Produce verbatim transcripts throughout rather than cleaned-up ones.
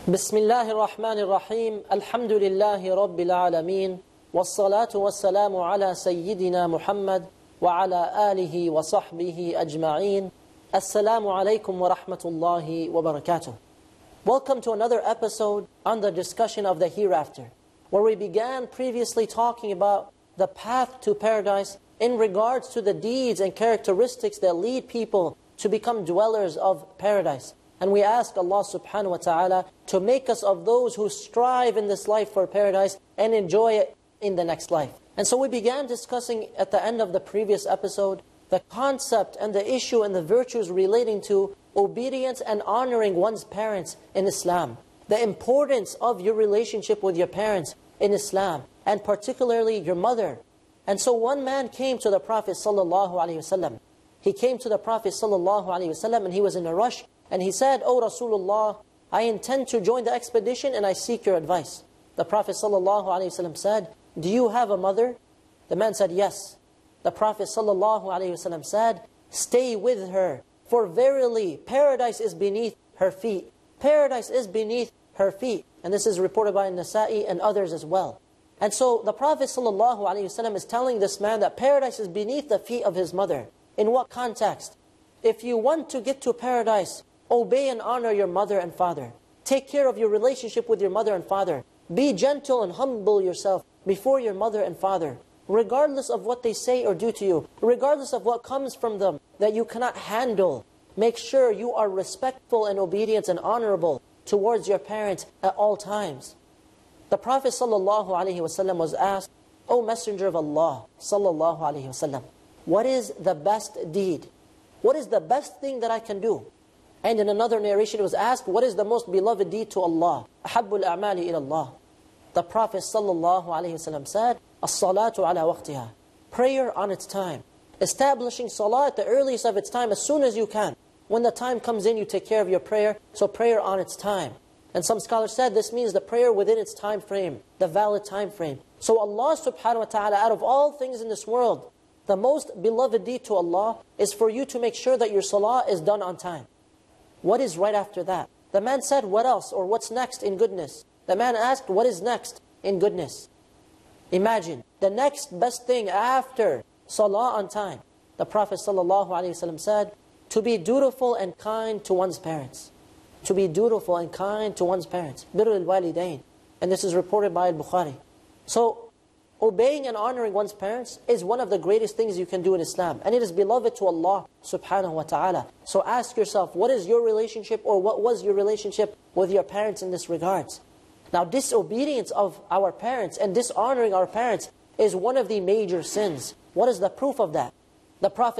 بسم الله الرحمن الرحيم الحمد لله رب العالمين والصلاة والسلام على سيدنا محمد وعلى آله وصحبه أجمعين السلام عليكم ورحمة الله وبركاته. Welcome to another episode on the discussion of the hereafter, where we began previously talking about the path to paradise in regards to the deeds and characteristics that lead people to become dwellers of paradise. And we ask Allah subhanahu wa ta'ala to make us of those who strive in this life for paradise and enjoy it in the next life. And so we began discussing at the end of the previous episode the concept and the issue and the virtues relating to obedience and honoring one's parents in Islam. The importance of your relationship with your parents in Islam, and particularly your mother. And so one man came to the Prophet sallallahu alaihi wasallam. He came to the Prophet sallallahu alaihi wasallam and he was in a rush. And he said, "O Rasulullah, I intend to join the expedition and I seek your advice." The Prophet ﷺ said, "Do you have a mother?" The man said, "Yes." The Prophet ﷺ said, "Stay with her, for verily paradise is beneath her feet. Paradise is beneath her feet." And this is reported by Nasa'i and others as well. And so the Prophet ﷺ is telling this man that paradise is beneath the feet of his mother. In what context? If you want to get to paradise, obey and honor your mother and father. Take care of your relationship with your mother and father. Be gentle and humble yourself before your mother and father, regardless of what they say or do to you, regardless of what comes from them that you cannot handle. Make sure you are respectful and obedient and honorable towards your parents at all times. The Prophet ﷺ was asked, "O Messenger of Allah ﷺ, what is the best deed? What is the best thing that I can do?" And in another narration it was asked, "What is the most beloved deed to Allah? أَحَبُّ الْأَعْمَالِ إِلَى اللَّهِ." The Prophet ﷺ said, "As-salatu ala waqtiha." Prayer on its time. Establishing salah at the earliest of its time as soon as you can. When the time comes in, you take care of your prayer. So prayer on its time. And some scholars said this means the prayer within its time frame, the valid time frame. So Allah subhanahu wa ta'ala, out of all things in this world, the most beloved deed to Allah is for you to make sure that your salah is done on time. What is right after that? The man said, "What else?" or "What's next in goodness?" The man asked, "What is next in goodness?" Imagine, the next best thing after salah on time. The Prophet ﷺ said, to be dutiful and kind to one's parents. To be dutiful and kind to one's parents. Birrul walidain. And this is reported by Al-Bukhari. So, obeying and honoring one's parents is one of the greatest things you can do in Islam. And it is beloved to Allah subhanahu wa ta'ala. So ask yourself, what is your relationship, or what was your relationship with your parents in this regards? Now, disobedience of our parents and dishonoring our parents is one of the major sins. What is the proof of that? The Prophet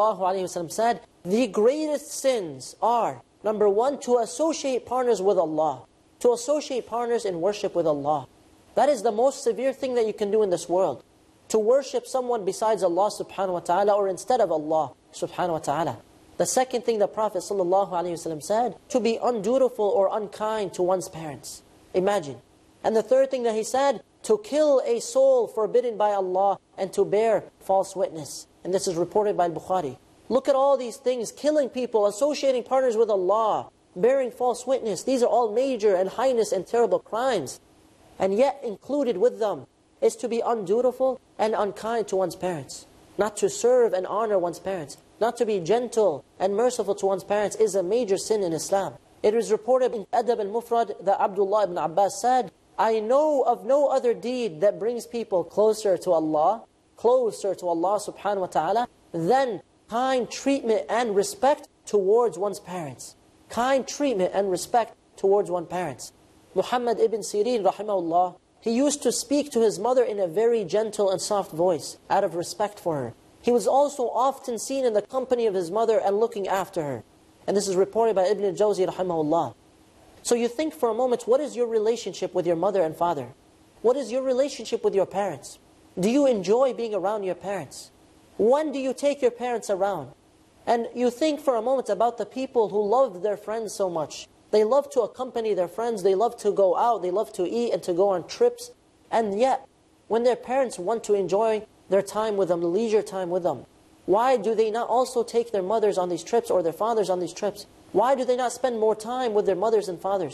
ﷺ said, the greatest sins are, number one, to associate partners with Allah. To associate partners in worship with Allah. That is the most severe thing that you can do in this world. To worship someone besides Allah subhanahu wa ta'ala, or instead of Allah subhanahu wa ta'ala. The second thing the Prophet ﷺ said, to be undutiful or unkind to one's parents. Imagine. And the third thing that he said, to kill a soul forbidden by Allah and to bear false witness. And this is reported by Bukhari. Look at all these things, killing people, associating partners with Allah, bearing false witness. These are all major and heinous and terrible crimes. And yet included with them is to be undutiful and unkind to one's parents. Not to serve and honor one's parents. Not to be gentle and merciful to one's parents is a major sin in Islam. It is reported in Adab al-Mufrad that Abdullah ibn Abbas said, "I know of no other deed that brings people closer to Allah, closer to Allah subhanahu wa ta'ala, than kind treatment and respect towards one's parents." Kind treatment and respect towards one's parents. Muhammad ibn Sirin, rahimahullah, he used to speak to his mother in a very gentle and soft voice, out of respect for her. He was also often seen in the company of his mother and looking after her. And this is reported by Ibn al-Jawzi, rahimahullah. So you think for a moment, what is your relationship with your mother and father? What is your relationship with your parents? Do you enjoy being around your parents? When do you take your parents around? And you think for a moment about the people who love their friends so much. They love to accompany their friends, they love to go out, they love to eat and to go on trips. And yet, when their parents want to enjoy their time with them, leisure time with them, why do they not also take their mothers on these trips or their fathers on these trips? Why do they not spend more time with their mothers and fathers?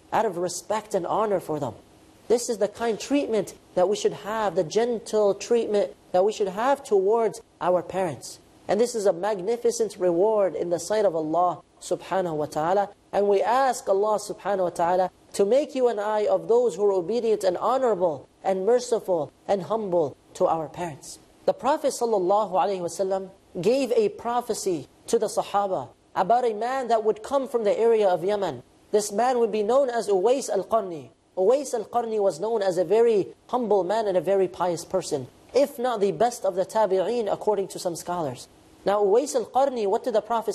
out of respect and honor for them. This is the kind treatment that we should have, the gentle treatment that we should have towards our parents. And this is a magnificent reward in the sight of Allah subhanahu wa ta'ala. And we ask Allah subhanahu wa ta'ala to make you and I of those who are obedient and honorable and merciful and humble to our parents. The Prophet sallallahu alaihi wasallam gave a prophecy to the Sahaba about a man that would come from the area of Yemen. This man would be known as Uwais al-Qarni. Uwais al-Qarni was known as a very humble man and a very pious person, if not the best of the tabi'een according to some scholars. Now Uwais al-Qarni, what did the Prophet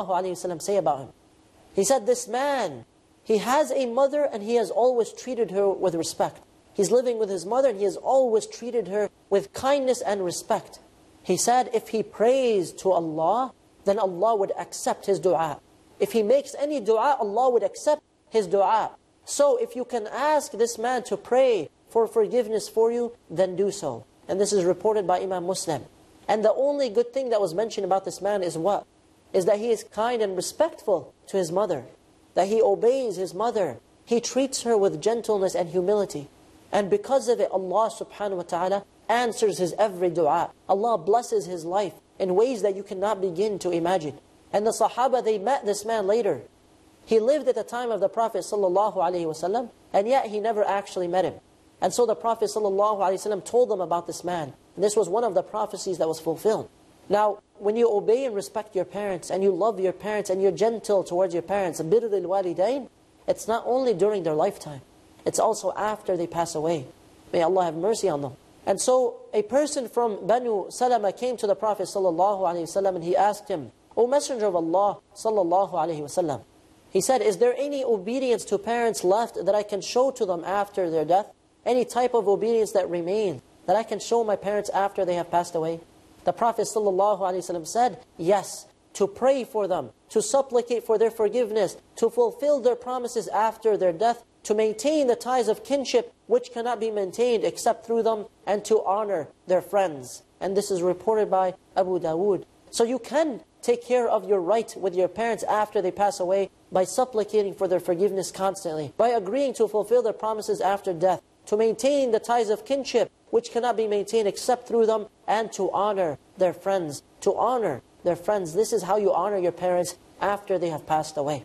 ﷺ say about him? He said, this man, he has a mother and he has always treated her with respect. He's living with his mother and he has always treated her with kindness and respect. He said if he prays to Allah, then Allah would accept his dua. If he makes any dua, Allah would accept his dua. So if you can ask this man to pray for forgiveness for you, then do so. And this is reported by Imam Muslim. And the only good thing that was mentioned about this man is what? Is that he is kind and respectful to his mother. That he obeys his mother. He treats her with gentleness and humility. And because of it, Allah subhanahu wa ta'ala answers his every dua. Allah blesses his life in ways that you cannot begin to imagine. And the Sahaba, they met this man later. He lived at the time of the Prophet sallallahu alaihi wasallam, and yet he never actually met him. And so the Prophet sallallahu alaihi wasallam told them about this man. And this was one of the prophecies that was fulfilled. Now, when you obey and respect your parents, and you love your parents, and you're gentle towards your parents, birrul walidain, it's not only during their lifetime, it's also after they pass away. May Allah have mercy on them. And so a person from Banu Salama came to the Prophet sallallahu alaihi wasallam, and he asked him, O Messenger of Allah sallallahu alaihi wasallam, he said, is there any obedience to parents left that I can show to them after their death? Any type of obedience that remains that I can show my parents after they have passed away? The Prophet ﷺ said, yes, to pray for them, to supplicate for their forgiveness, to fulfill their promises after their death, to maintain the ties of kinship which cannot be maintained except through them, and to honor their friends. And this is reported by Abu Dawood. So you can take care of your right with your parents after they pass away by supplicating for their forgiveness constantly, by agreeing to fulfill their promises after death, to maintain the ties of kinship which cannot be maintained except through them, and to honor their friends. To honor their friends. This is how you honor your parents after they have passed away.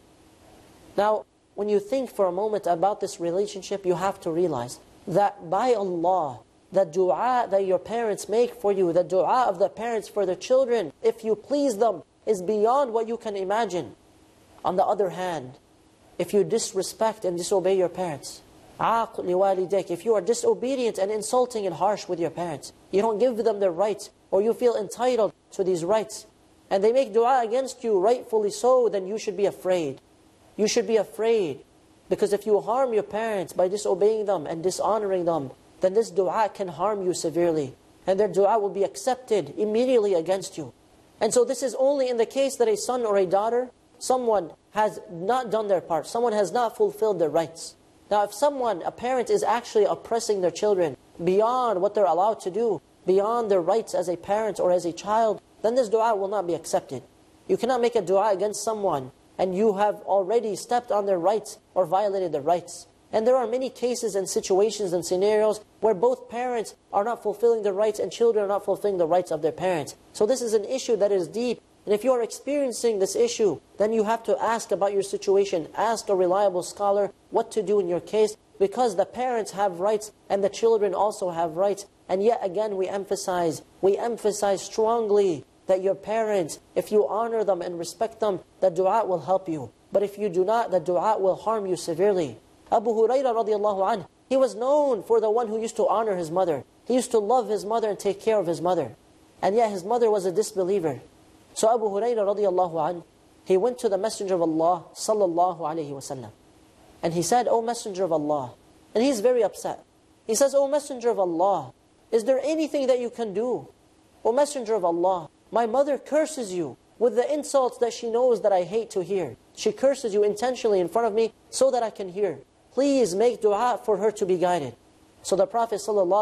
Now, when you think for a moment about this relationship, you have to realize that by Allah, the dua that your parents make for you, the dua of the parents for their children, if you please them, is beyond what you can imagine. On the other hand, if you disrespect and disobey your parents, عَاقْ لِوَالِدَيْكِ, if you are disobedient and insulting and harsh with your parents, you don't give them their rights, or you feel entitled to these rights, and they make dua against you, rightfully so, then you should be afraid. You should be afraid. Because if you harm your parents by disobeying them and dishonoring them, then this dua can harm you severely. And their dua will be accepted immediately against you. And so this is only in the case that a son or a daughter, someone has not done their part, someone has not fulfilled their rights. Now if someone, a parent, is actually oppressing their children beyond what they're allowed to do, beyond their rights as a parent or as a child, then this dua will not be accepted. You cannot make a dua against someone and you have already stepped on their rights or violated their rights. And there are many cases and situations and scenarios where both parents are not fulfilling their rights and children are not fulfilling the rights of their parents. So this is an issue that is deep. And if you are experiencing this issue, then you have to ask about your situation. Ask a reliable scholar what to do in your case, because the parents have rights and the children also have rights. And yet again we emphasize, we emphasize strongly that your parents, if you honor them and respect them, the dua will help you. But if you do not, the dua will harm you severely. Abu Hurairah radiallahu anh, he was known for the one who used to honor his mother. He used to love his mother and take care of his mother. And yet his mother was a disbeliever. So Abu Hurairah radiallahu anh, he went to the Messenger of Allah sallallahu alayhi wasallam. And he said, O Messenger of Allah. And he's very upset. He says, O Messenger of Allah, is there anything that you can do? O Messenger of Allah, my mother curses you with the insults that she knows that I hate to hear. She curses you intentionally in front of me so that I can hear. Please make dua for her to be guided. So the Prophet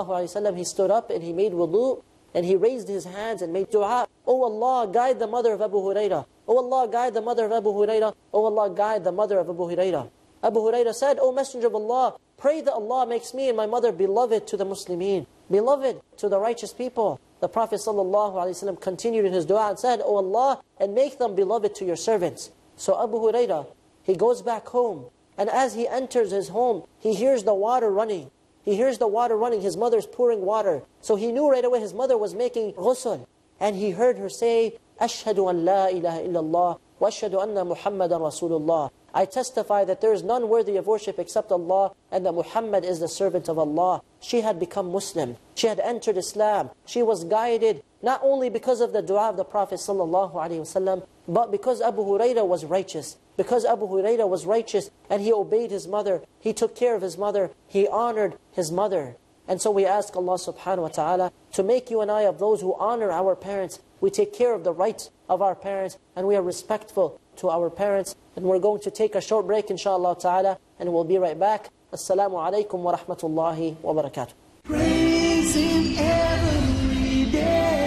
ﷺ, he stood up and he made wudu, and he raised his hands and made dua. Oh Allah, guide the mother of Abu Hurairah. Oh Allah, guide the mother of Abu Hurairah. Oh Allah, guide the mother of Abu Hurairah. Abu Hurairah said, O Messenger of Allah, pray that Allah makes me and my mother beloved to the Muslimin, beloved to the righteous people. The Prophet ﷺ continued in his dua and said, O Allah, and make them beloved to your servants. So Abu Hurairah, he goes back home, and as he enters his home, he hears the water running. He hears the water running, his mother's pouring water. So he knew right away his mother was making ghusl. And he heard her say, Ashhadu an la ilaha illallah, wa ashhadu anna Muhammadan Rasulullah. I testify that there is none worthy of worship except Allah, and that Muhammad is the servant of Allah. She had become Muslim. She had entered Islam. She was guided, not only because of the dua of the Prophet ﷺ, but because Abu Hurairah was righteous. Because Abu Hurairah was righteous, and he obeyed his mother. He took care of his mother. He honored his mother. And so we ask Allah subhanahu wa ta'ala to make you and I of those who honor our parents. We take care of the rights of our parents, and we are respectful to our parents. And we're going to take a short break, inshallah ta'ala, and we'll be right back. Assalamu alaikum wa rahmatullahi wa barakatuh. Praise Him every day.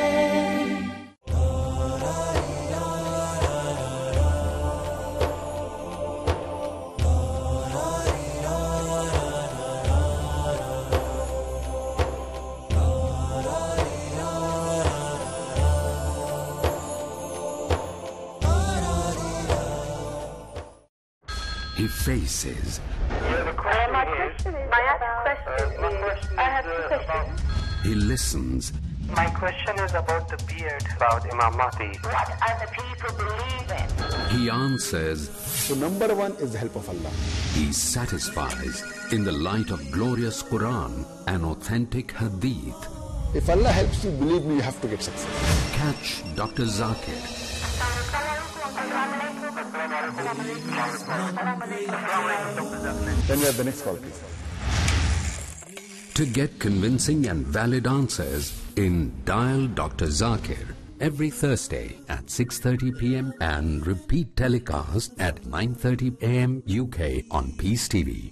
He faces. My question is, my question is, I have two questions. He listens. My question is about the beard, about Imam Mahdi. What other people believe in. He answers. So number one is the help of Allah. He satisfies in the light of glorious Quran and authentic Hadith. If Allah helps you, believe me, you have to get success. Catch Doctor Zakir. Then we have the next call, please. To get convincing and valid answers in Dial Doctor Zakir every Thursday at six thirty p m and repeat telecast at nine thirty a m U K on Peace T V.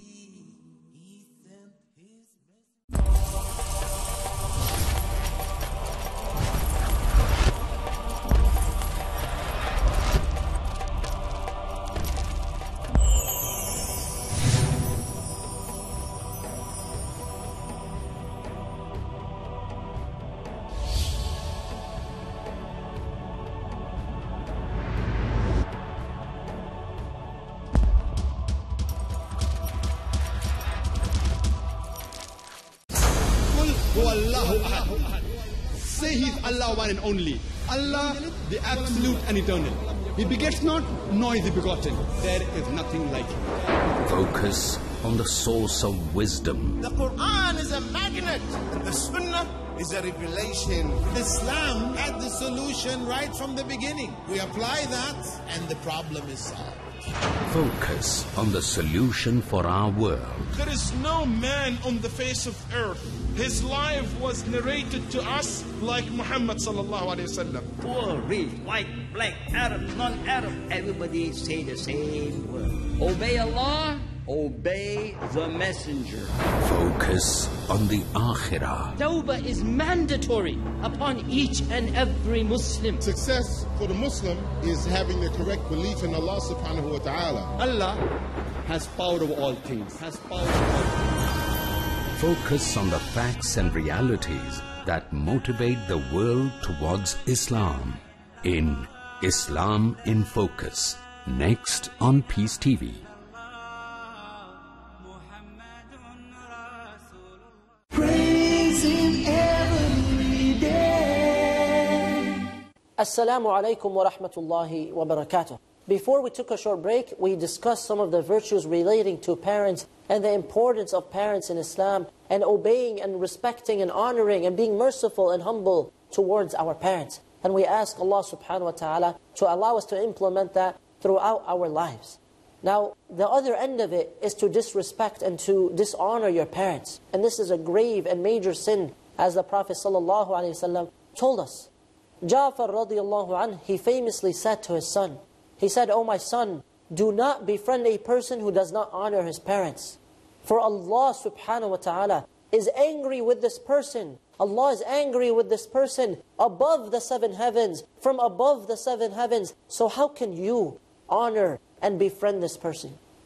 Say He is Allah, one and only. Allah, the absolute and eternal. He begets not, nor is He begotten. There is nothing like Him. Focus on the source of wisdom. The Quran is a magnet, and the Sunnah is a revelation. Islam had the solution right from the beginning. We apply that, and the problem is solved. Focus on the solution for our world. There is no man on the face of earth. His life was narrated to us like Muhammad sallallahu alaihi wasallam. Poor, rich, white, black, Arab, non-Arab, everybody say the same word. Obey Allah, obey the messenger. Focus on the Akhirah. Tawbah is mandatory upon each and every Muslim. Success for the Muslim is having the correct belief in Allah subhanahu wa ta'ala. Allah has power over all things. Has power over all things. Focus on the facts and realities that motivate the world towards Islam in Islam in Focus. Next on Peace T V. Praise Him every day. Assalamu alaikum wa rahmatullahi wa barakatuh. Before we took a short break, we discussed some of the virtues relating to parents and the importance of parents in Islam, and obeying and respecting and honoring and being merciful and humble towards our parents. And we ask Allah subhanahu wa ta'ala to allow us to implement that throughout our lives. Now, the other end of it is to disrespect and to dishonor your parents. And this is a grave and major sin, as the Prophet sallallahu alaihi wasallam told us. Ja'far radiallahu anh, he famously said to his son, he said, "O my son, do not befriend a person who does not honor his parents. For Allah subhanahu wa ta'ala is angry with this person. Allah is angry with this person above the seven heavens, from above the seven heavens. So how can you honor and befriend this person?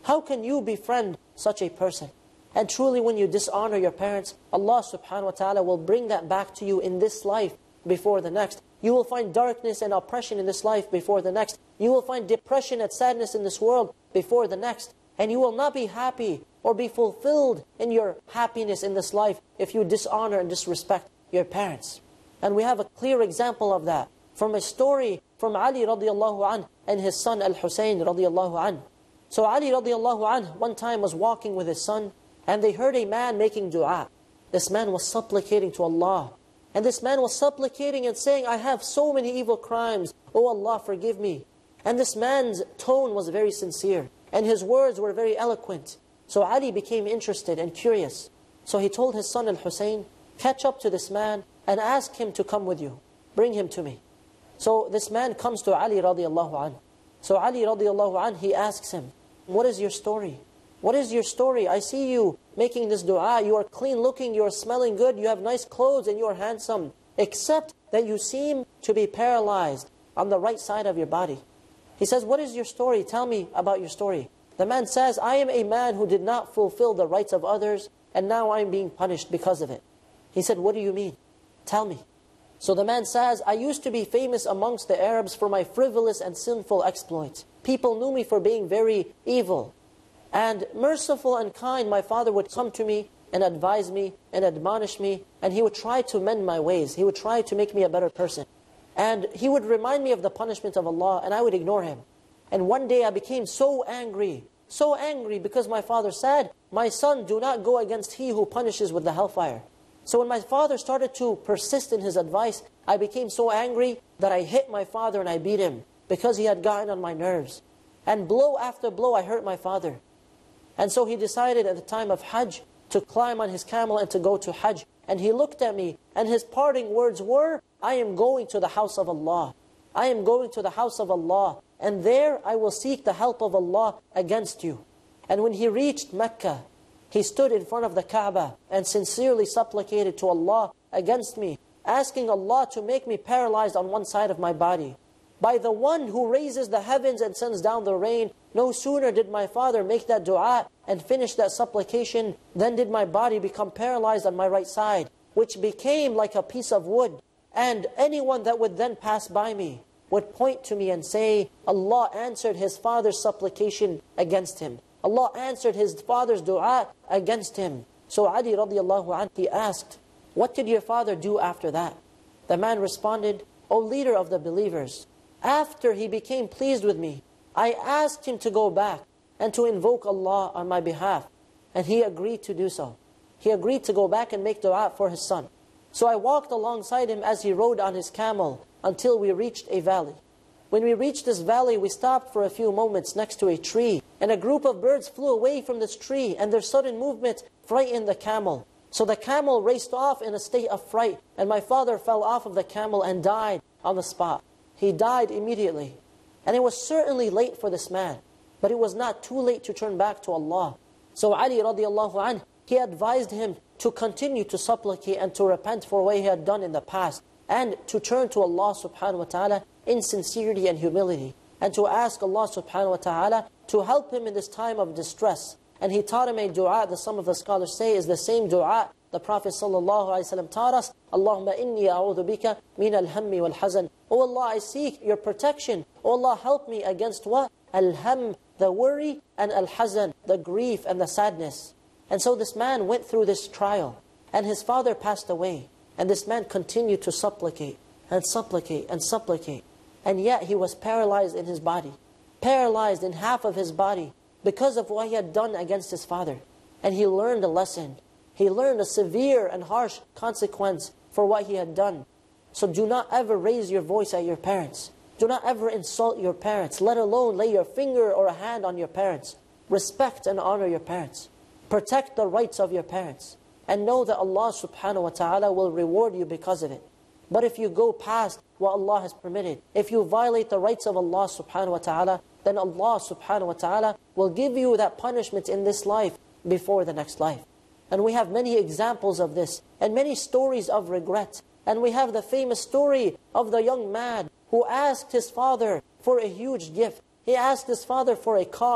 How can you befriend such a person? And truly when you dishonor your parents, Allah subhanahu wa ta'ala will bring that back to you in this life before the next. You will find darkness and oppression in this life before the next. You will find depression and sadness in this world before the next. And you will not be happy or be fulfilled in your happiness in this life if you dishonor and disrespect your parents. And we have a clear example of that from a story from Ali radiallahu anh and his son Al-Husayn radiallahu anh. So Ali radiallahu anh one time was walking with his son, and they heard a man making dua. This man was supplicating to Allah. And this man was supplicating and saying, I have so many evil crimes. Oh Allah, forgive me. And this man's tone was very sincere. And his words were very eloquent. So Ali became interested and curious. So he told his son Al-Husayn, catch up to this man and ask him to come with you. Bring him to me. So this man comes to Ali radiallahu anhu. So Ali radiallahu anhu, he asks him, what is your story? What is your story? I see you making this dua. You are clean looking, you are smelling good, you have nice clothes and you are handsome. Except that you seem to be paralyzed on the right side of your body. He says, what is your story? Tell me about your story. The man says, I am a man who did not fulfill the rights of others, and now I am being punished because of it. He said, what do you mean? Tell me. So the man says, I used to be famous amongst the Arabs for my frivolous and sinful exploits. People knew me for being very evil. And merciful and kind, my father would come to me and advise me and admonish me, and he would try to mend my ways. He would try to make me a better person. And he would remind me of the punishment of Allah, and I would ignore him. And one day I became so angry, so angry because my father said, my son, do not go against he who punishes with the hellfire. So when my father started to persist in his advice, I became so angry that I hit my father and I beat him because he had gotten on my nerves. And blow after blow I hurt my father. And so he decided at the time of Hajj to climb on his camel and to go to Hajj. And he looked at me and his parting words were, I am going to the house of Allah. I am going to the house of Allah. And there I will seek the help of Allah against you. And when he reached Mecca, he stood in front of the Kaaba and sincerely supplicated to Allah against me, asking Allah to make me paralyzed on one side of my body. By the one who raises the heavens and sends down the rain, no sooner did my father make that dua and finish that supplication, then did my body become paralyzed on my right side, which became like a piece of wood. And anyone that would then pass by me would point to me and say, Allah answered his father's supplication against him. Allah answered his father's dua against him. So Ali radiallahu anhu, he asked, what did your father do after that? The man responded, O leader of the believers, after he became pleased with me, I asked him to go back and to invoke Allah on my behalf. And he agreed to do so. He agreed to go back and make dua for his son. So I walked alongside him as he rode on his camel until we reached a valley. When we reached this valley, we stopped for a few moments next to a tree. And a group of birds flew away from this tree, and their sudden movement frightened the camel. So the camel raced off in a state of fright, and my father fell off of the camel and died on the spot. He died immediately. And it was certainly late for this man, but it was not too late to turn back to Allah. So Ali radiallahu anh, he advised him to continue to supplicate and to repent for what he had done in the past, and to turn to Allah subhanahu wa ta'ala in sincerity and humility, and to ask Allah subhanahu wa ta'ala to help him in this time of distress. And he taught him a dua that some of the scholars say is the same dua the Prophet sallallahu alaihi wasallam taught us. Allahumma inni a'udhu bika min al-hammi wal-hazan. Oh Allah, I seek your protection. Oh Allah, help me against what? Al-ham, the worry, and al-hazan, the grief and the sadness. And so this man went through this trial, and his father passed away. And this man continued to supplicate, and supplicate, and supplicate. And yet he was paralyzed in his body. Paralyzed in half of his body, because of what he had done against his father. And he learned a lesson. He learned a severe and harsh consequence for what he had done. So do not ever raise your voice at your parents. Do not ever insult your parents, let alone lay your finger or a hand on your parents. Respect and honor your parents. Protect the rights of your parents. And know that Allah subhanahu wa ta'ala will reward you because of it. But if you go past what Allah has permitted, if you violate the rights of Allah subhanahu wa ta'ala, then Allah subhanahu wa ta'ala will give you that punishment in this life before the next life. And we have many examples of this, and many stories of regret. And we have the famous story of the young man who asked his father for a huge gift. He asked his father for a car.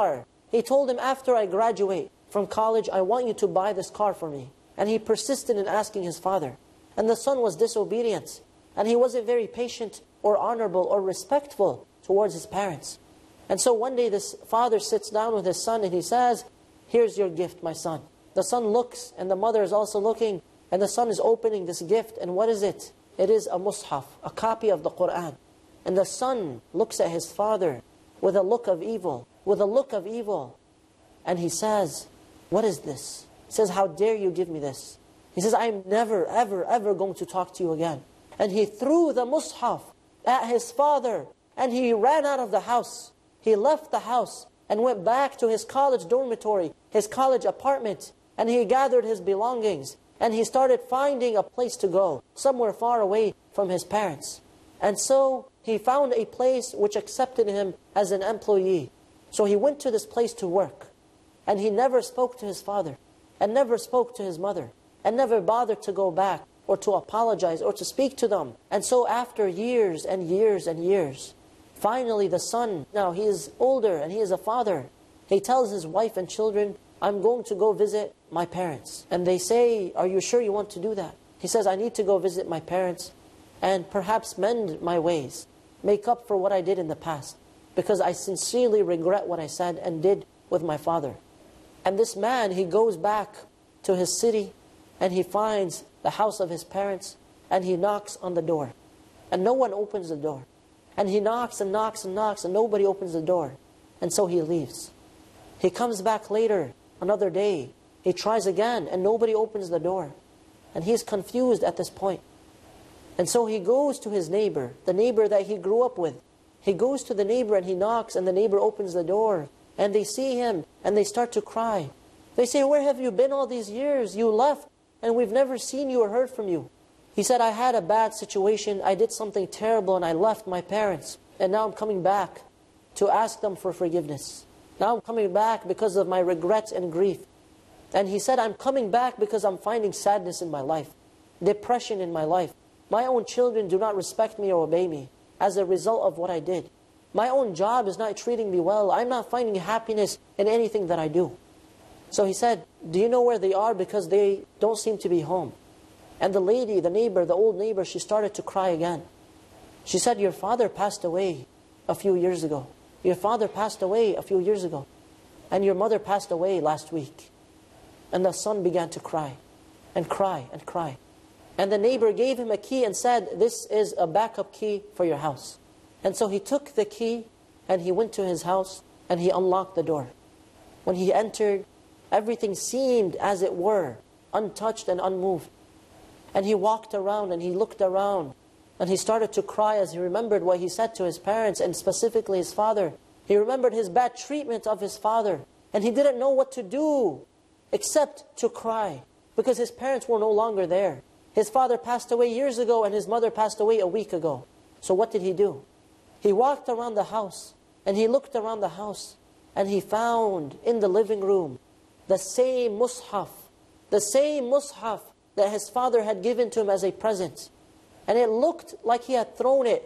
He told him, after I graduate from college, I want you to buy this car for me. And he persisted in asking his father. And the son was disobedient. And he wasn't very patient or honorable or respectful towards his parents. And so one day this father sits down with his son and he says, here's your gift, my son. The son looks and the mother is also looking, and the son is opening this gift. And what is it? It is a mushaf, a copy of the Qur'an. And the son looks at his father with a look of evil, with a look of evil. And he says, what is this? He says, how dare you give me this? He says, I'm never, ever, ever going to talk to you again. And he threw the mushaf at his father, and he ran out of the house. He left the house and went back to his college dormitory, his college apartment, and he gathered his belongings, and he started finding a place to go, somewhere far away from his parents. And so he found a place which accepted him as an employee. So he went to this place to work, and he never spoke to his father, and never spoke to his mother, and never bothered to go back, or to apologize, or to speak to them. And so after years and years and years, finally the son, now he is older and he is a father, he tells his wife and children, I'm going to go visit my parents. And they say, are you sure you want to do that? He says, I need to go visit my parents and perhaps mend my ways, make up for what I did in the past, because I sincerely regret what I said and did with my father. And this man, he goes back to his city and he finds the house of his parents, and he knocks on the door. And no one opens the door. And he knocks and knocks and knocks, and nobody opens the door. And so he leaves. He comes back later, another day. He tries again, and nobody opens the door. And he's confused at this point. And so he goes to his neighbor, the neighbor that he grew up with. He goes to the neighbor and he knocks, and the neighbor opens the door. And they see him, and they start to cry. They say, where have you been all these years? You left, and we've never seen you or heard from you. He said, I had a bad situation. I did something terrible, and I left my parents. And now I'm coming back to ask them for forgiveness. Now I'm coming back because of my regrets and grief. And he said, I'm coming back because I'm finding sadness in my life, depression in my life. My own children do not respect me or obey me as a result of what I did. My own job is not treating me well. I'm not finding happiness in anything that I do. So he said, do you know where they are? Because they don't seem to be home. And the lady, the neighbor, the old neighbor, she started to cry again. She said, your father passed away a few years ago. Your father passed away a few years ago. And your mother passed away last week. And the son began to cry and cry and cry. And the neighbor gave him a key and said, this is a backup key for your house. And so he took the key and he went to his house and he unlocked the door. When he entered, everything seemed as it were, untouched and unmoved. And he walked around and he looked around and he started to cry as he remembered what he said to his parents and specifically his father. He remembered his bad treatment of his father, and he didn't know what to do except to cry because his parents were no longer there. His father passed away years ago and his mother passed away a week ago. So what did he do? He walked around the house and he looked around the house and he found in the living room the same mushaf, the same mushaf that his father had given to him as a present. And it looked like he had thrown it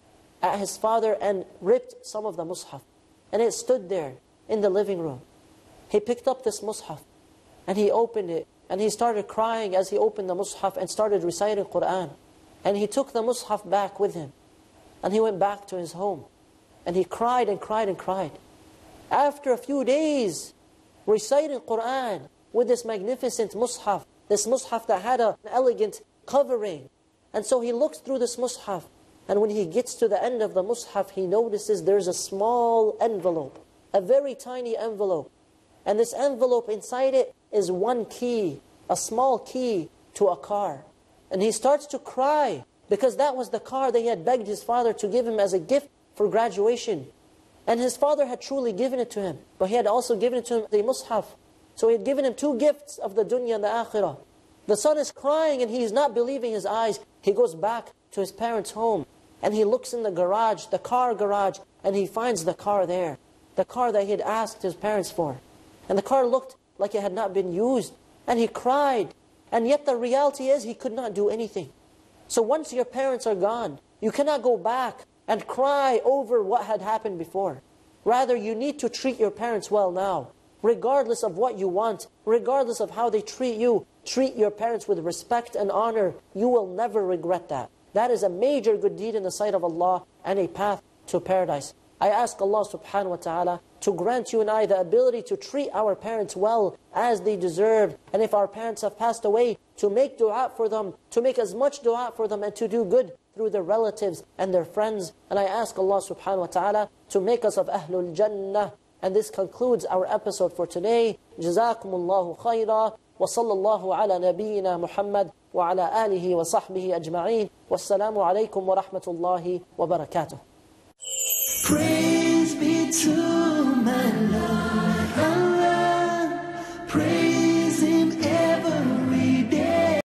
at his father and ripped some of the mushaf. And it stood there in the living room. He picked up this mushaf and he opened it and he started crying as he opened the mushaf and started reciting Qur'an. And he took the mushaf back with him and he went back to his home. And he cried and cried and cried. After a few days, reciting Qur'an with this magnificent mushaf, this mushaf that had an elegant covering. And so he looks through this mushaf, and when he gets to the end of the mushaf, he notices there's a small envelope, a very tiny envelope. And this envelope, inside it is one key, a small key to a car. And he starts to cry, because that was the car that he had begged his father to give him as a gift for graduation. And his father had truly given it to him, but he had also given it to him the mushaf. So he had given him two gifts of the dunya and the akhirah. The son is crying and he is not believing his eyes. He goes back to his parents' home and he looks in the garage, the car garage, and he finds the car there. The car that he had asked his parents for. And the car looked like it had not been used. And he cried. And yet the reality is he could not do anything. So once your parents are gone, you cannot go back and cry over what had happened before. Rather, you need to treat your parents well now. Regardless of what you want, regardless of how they treat you, treat your parents with respect and honor. You will never regret that. That is a major good deed in the sight of Allah and a path to paradise. I ask Allah subhanahu wa ta'ala to grant you and I the ability to treat our parents well as they deserve. And if our parents have passed away, to make dua for them, to make as much dua for them and to do good through their relatives and their friends. And I ask Allah subhanahu wa ta'ala to make us of Ahlul Jannah. And this concludes our episode for today. Jazakumullahu khaira. Wa sallallahu ala nabiyyina Muhammad wa ala alihi wa sahbihi ajma'een. Wassalamu alaikum wa rahmatullahi wa barakatuh. Praise be to